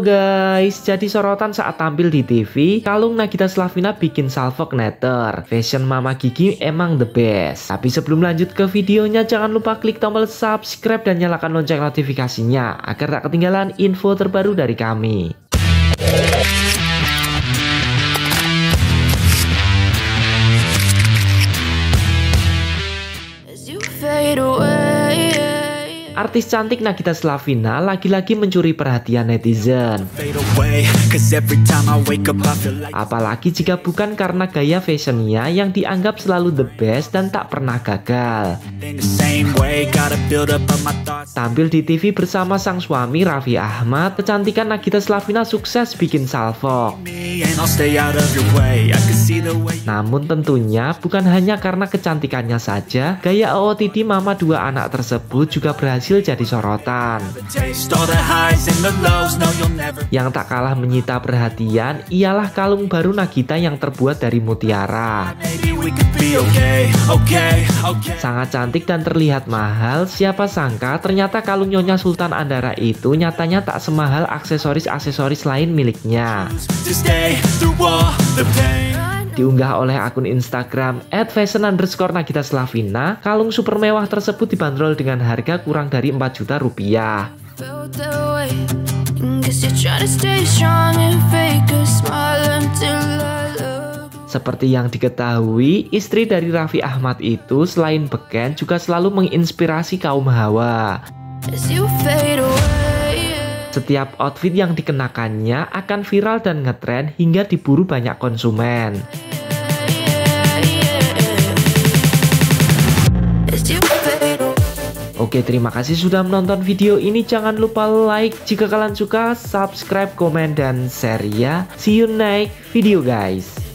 guys, jadi sorotan saat tampil di TV, kalung Nagita Slavina bikin salvo kneter. Fashion Mama Gigi emang the best. Tapi sebelum lanjut ke videonya, jangan lupa klik tombol subscribe dan nyalakan lonceng notifikasinya agar tak ketinggalan info terbaru dari kami. Artis cantik Nagita Slavina lagi-lagi mencuri perhatian netizen. Apalagi jika bukan karena gaya fashionnya yang dianggap selalu the best dan tak pernah gagal. Tampil di TV bersama sang suami Raffi Ahmad, kecantikan Nagita Slavina sukses bikin salvo. Namun tentunya bukan hanya karena kecantikannya saja, gaya OOTD mama dua anak tersebut juga berhasil jadi sorotan. Yang tak kalah menyita perhatian ialah kalung baru Nagita yang terbuat dari mutiara. Sangat cantik dan terlihat mahal, siapa sangka ternyata kalung Nyonya Sultan Andara itu nyatanya tak semahal aksesoris-aksesoris lain miliknya. Diunggah oleh akun Instagram @fashion_Nagita Slavina, kalung super mewah tersebut dibanderol dengan harga kurang dari 4 juta rupiah. Seperti yang diketahui, istri dari Raffi Ahmad itu selain beken juga selalu menginspirasi kaum hawa. Setiap outfit yang dikenakannya akan viral dan ngetren hingga diburu banyak konsumen. Oke, terima kasih sudah menonton video ini. Jangan lupa like jika kalian suka, subscribe, komen, dan share ya. See you next video guys.